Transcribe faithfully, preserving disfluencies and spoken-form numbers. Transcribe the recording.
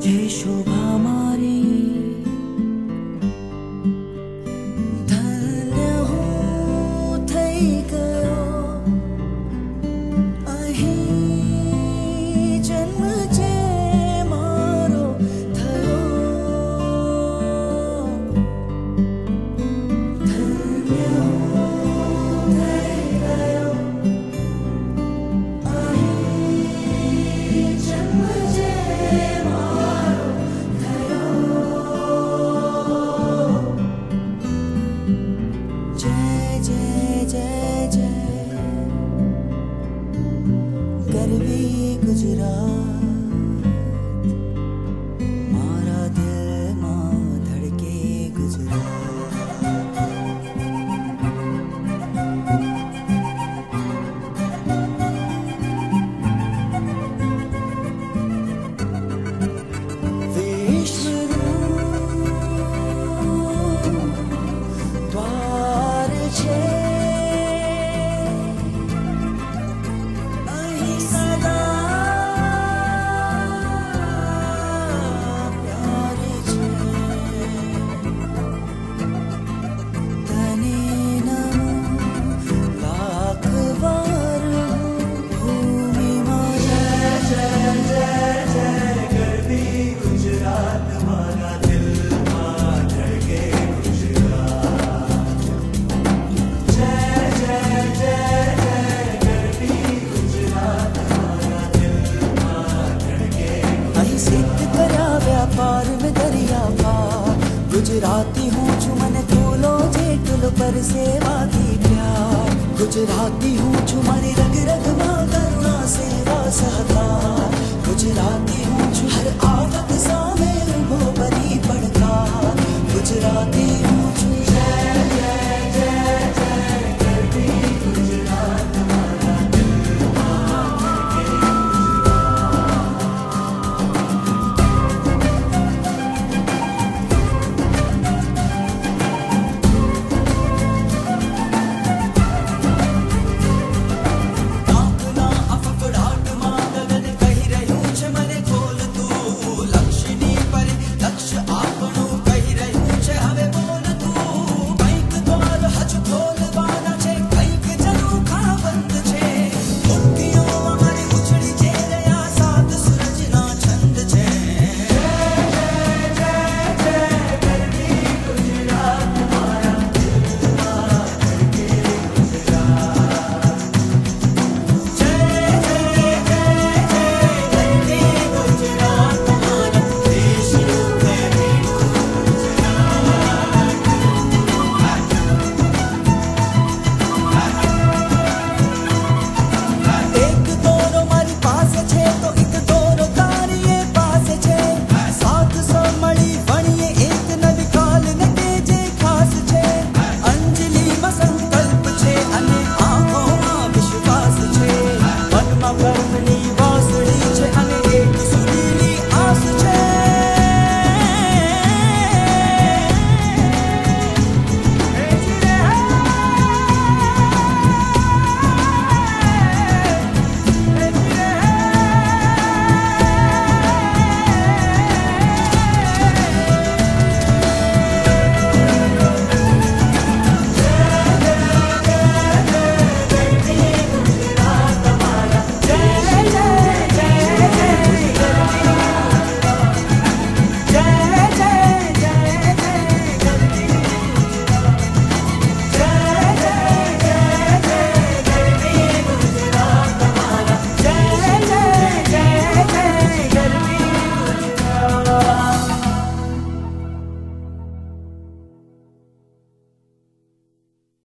तुझे शोभा मारी धन्य हूँ थई गयो अहीं जन्म जे मारो थयो धन्य हूँ थई गयो अहीं जन्म जे मारो थयो जय जय जय जय गरवी गुजरात मारा दिल मां धड़के गुजरात विश्वનું દ્વાર છે અહીં સદા પ્યાર છે તને નમું લાખ વાર ભૂમિમાં જય જય જય જય ગરવી ગુજરાત મારા દિલમાં ધડકે ગુજરાત જય જય જય જય ગરવી ગુજરાત મારા દિલમાં ધડકે અહીં સિદ્ધ કર્યા વ્યાપાર में दरिया पार गुजराती हूँ जो मन फूलो जेटुल पर सेवा की प्यार गुजराती हूँ जो मारी रग रग मां करुणा सेवा सहकार गुजराती हूँ जो हर आवत